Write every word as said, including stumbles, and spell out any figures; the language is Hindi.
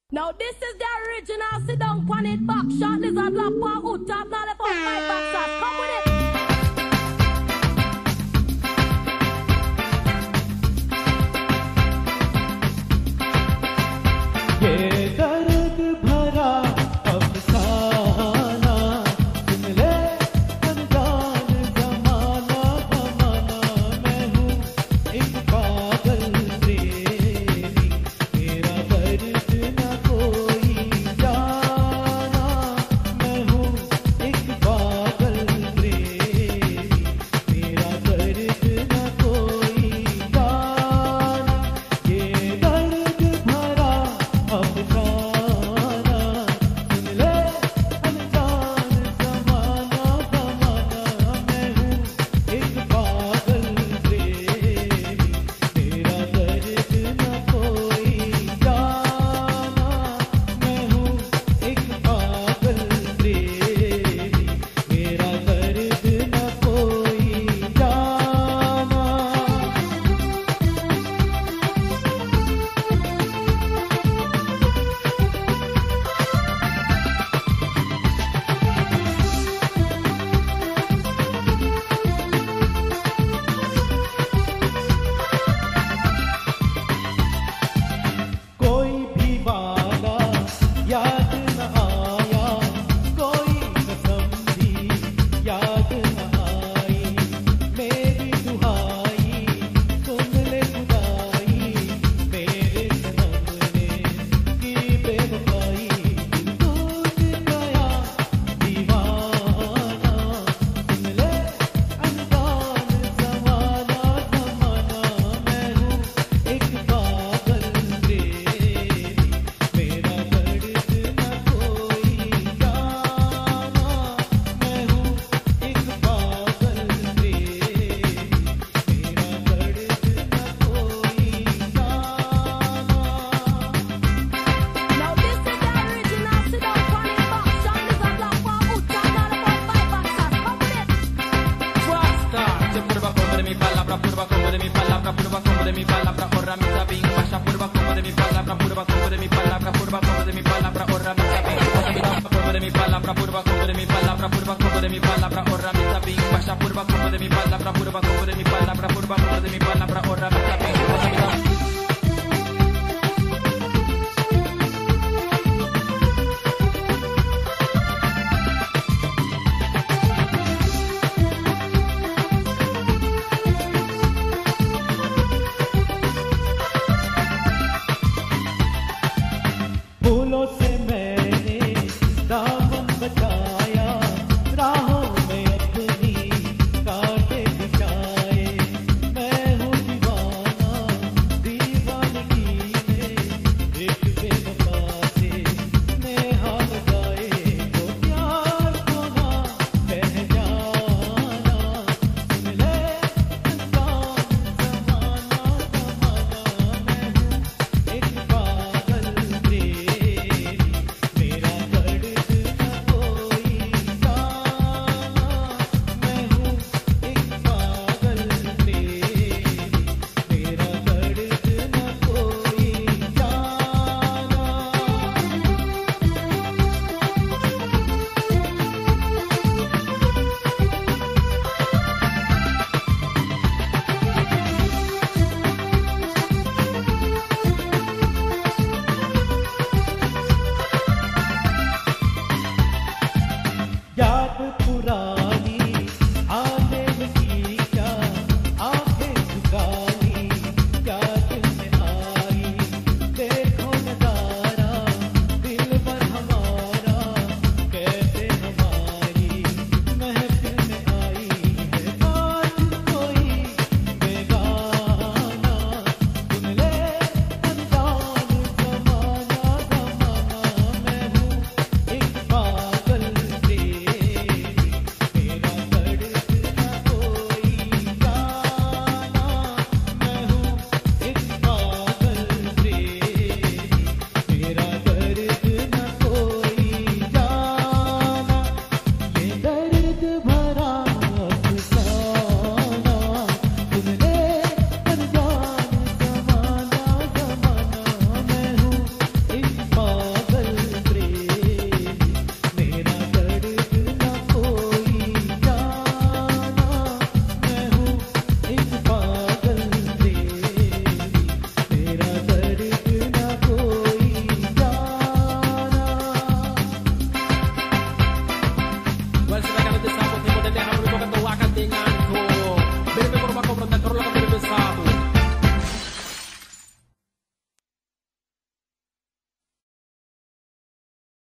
Now this is the original, sit down on it back shot, lizard black paw, hood top, now left out my back sauce, come with it. ये दर्द भरा अफसाना सुन ले अनजान ज़माना ज़माना मैं हूँ एक पागल प्रेमी मेरा दर्द न कोई जाना मैं हूँ एक पागल प्रेमी मेरा दर्द न कोई जाना ये दर्द भरा अफसाना सुन ले अनजान ज़माना ज़माना मैं हूँ एक पागल प्रेमी मेरा दर्द न कोई जाना मैं हूँ एक पागल प्रेमी मेरा दर्द न कोई जाना। कोई भी वादा याद न आया कोई कसम भी याद न आई मेरी दुहाई सुन ले खुदाई मेरे सनम ने की बेवफाई दिल टूट गया दीवाना सुन ले अनजान ज़माना ज़माना मैं हूँ एक पागल प्रेमी मेरा दर्द न कोई जाना मैं हूँ एक पागल प्रेमी मेरा दर्द न कोई जाना। Now this is the original, sit down on it back shot, lizard black paw, hood top, now left out my back sauce, come with it. Basta, se purva come de mi palabra, purva como de mi palabra, purva como de mi palabra, ora mi sabing, pasha purva como de mi palabra, purva como de mi palabra, purva como de mi palabra, ora mi sabing, pasha como de mi palabra, purva como de mi palabra, purva como de mi palabra, ora mi sabing, pasha purva como de mi palabra, purva como